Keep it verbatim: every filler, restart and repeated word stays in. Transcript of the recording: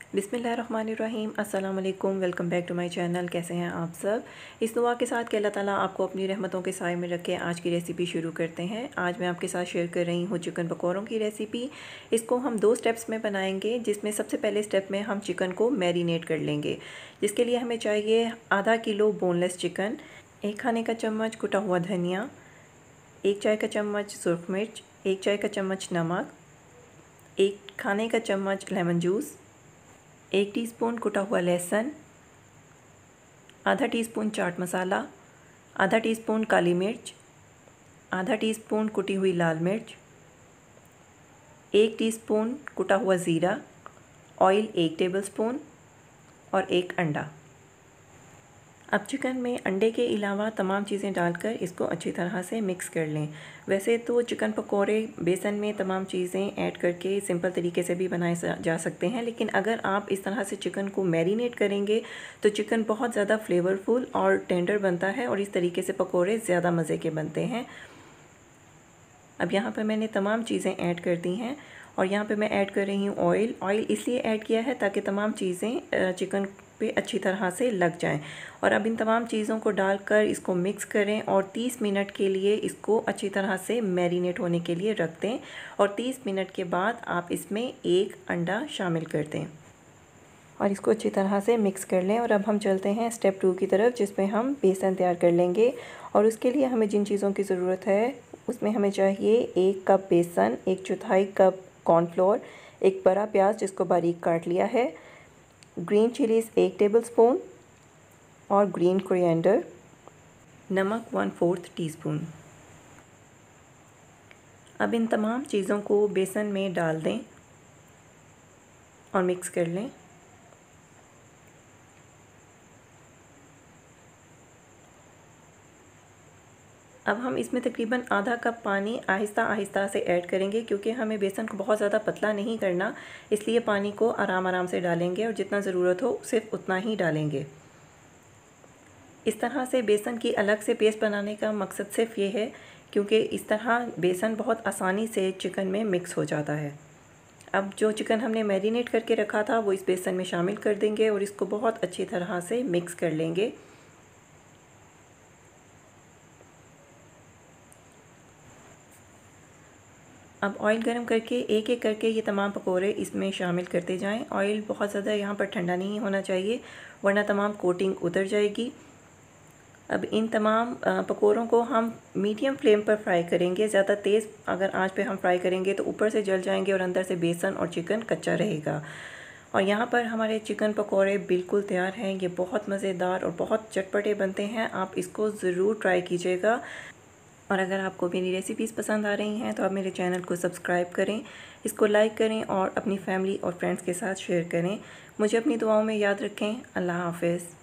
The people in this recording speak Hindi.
बिस्मिल्लाहिर्रहमानिर्रहीम अस्सलाम वालेकुम। Welcome back to my channel. कैसे हैं आप सब। इस दुआ के साथ कि अल्लाह ताला आपको अपनी रहमतों के साए में रखे आज की रेसिपी शुरू करते हैं। आज मैं आपके साथ शेयर कर रही हूँ चिकन पकौड़ों की रेसिपी। इसको हम दो स्टेप्स में बनाएंगे, जिसमें सबसे पहले स्टेप में हम चिकन को मैरिनेट कर लेंगे, जिसके लिए हमें चाहिए आधा किलो बोनलेस चिकन, एक खाने का चम्मच कुटा हुआ धनिया, एक चाय का चम्मच सुरख मिर्च, एक चाय का चम्मच नमक, एक खाने का चम्मच लेमन जूस, एक टीस्पून कुटा हुआ लहसुन, आधा टीस्पून चाट मसाला, आधा टीस्पून काली मिर्च, आधा टीस्पून कुटी हुई लाल मिर्च, एक टीस्पून कुटा हुआ ज़ीरा, ऑयल एक टेबलस्पून और एक अंडा। अब चिकन में अंडे के अलावा तमाम चीज़ें डालकर इसको अच्छी तरह से मिक्स कर लें। वैसे तो चिकन पकोड़े बेसन में तमाम चीज़ें ऐड करके सिंपल तरीके से भी बनाए जा सकते हैं, लेकिन अगर आप इस तरह से चिकन को मैरिनेट करेंगे तो चिकन बहुत ज़्यादा फ्लेवरफुल और टेंडर बनता है और इस तरीके से पकोड़े ज़्यादा मज़े के बनते हैं। अब यहाँ पर मैंने तमाम चीज़ें ऐड कर दी हैं और यहाँ पे मैं ऐड कर रही हूँ ऑयल। ऑयल इसलिए ऐड किया है ताकि तमाम चीज़ें चिकन पे अच्छी तरह से लग जाएं। और अब इन तमाम चीज़ों को डालकर इसको मिक्स करें और तीस मिनट के लिए इसको अच्छी तरह से मैरिनेट होने के लिए रख दें। और तीस मिनट के बाद आप इसमें एक अंडा शामिल कर दें और इसको अच्छी तरह से मिक्स कर लें। और अब हम चलते हैं स्टेप टू की तरफ, जिसमें हम बेसन तैयार कर लेंगे। और उसके लिए हमें जिन चीज़ों की ज़रूरत है उसमें हमें चाहिए एक कप बेसन, एक चौथाई कप कॉर्नफ्लोर, एक बड़ा प्याज जिसको बारीक काट लिया है, ग्रीन चिलीज़ एक टेबलस्पून और ग्रीन कोरिएंडर, नमक वन फोर्थ टीस्पून। अब इन तमाम चीज़ों को बेसन में डाल दें और मिक्स कर लें। अब हम इसमें तकरीबन आधा कप पानी आहिस्ता आहिस्ता से ऐड करेंगे, क्योंकि हमें बेसन को बहुत ज़्यादा पतला नहीं करना, इसलिए पानी को आराम आराम से डालेंगे और जितना ज़रूरत हो सिर्फ उतना ही डालेंगे। इस तरह से बेसन की अलग से पेस्ट बनाने का मकसद सिर्फ ये है क्योंकि इस तरह बेसन बहुत आसानी से चिकन में मिक्स हो जाता है। अब जो चिकन हमने मैरिनेट करके रखा था वो इस बेसन में शामिल कर देंगे और इसको बहुत अच्छी तरह से मिक्स कर लेंगे। अब ऑयल गरम करके एक एक करके ये तमाम पकोड़े इसमें शामिल करते जाएं। ऑयल बहुत ज़्यादा यहाँ पर ठंडा नहीं होना चाहिए, वरना तमाम कोटिंग उतर जाएगी। अब इन तमाम पकोड़ों को हम मीडियम फ्लेम पर फ्राई करेंगे। ज़्यादा तेज़ अगर आंच पे हम फ्राई करेंगे तो ऊपर से जल जाएंगे और अंदर से बेसन और चिकन कच्चा रहेगा। और यहाँ पर हमारे चिकन पकोड़े बिल्कुल तैयार हैं। ये बहुत मज़ेदार और बहुत चटपटे बनते हैं। आप इसको ज़रूर ट्राई कीजिएगा। और अगर आपको मेरी रेसिपीज़ पसंद आ रही हैं तो आप मेरे चैनल को सब्सक्राइब करें, इसको लाइक करें और अपनी फैमिली और फ्रेंड्स के साथ शेयर करें। मुझे अपनी दुआओं में याद रखें। अल्लाह हाफ़िज़।